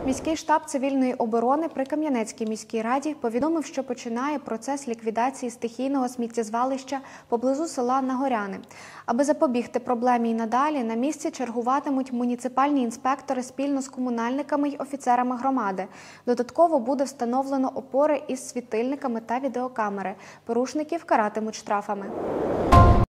Міський штаб цивільної оборони при Кам'янецькій міській раді повідомив, що починає процес ліквідації стихійного сміттєзвалища поблизу села Нагоряни. Аби запобігти проблемі й надалі, на місці чергуватимуть муніципальні інспектори спільно з комунальниками й офіцерами громади. Додатково буде встановлено опори із світильниками та відеокамери. Порушників каратимуть штрафами.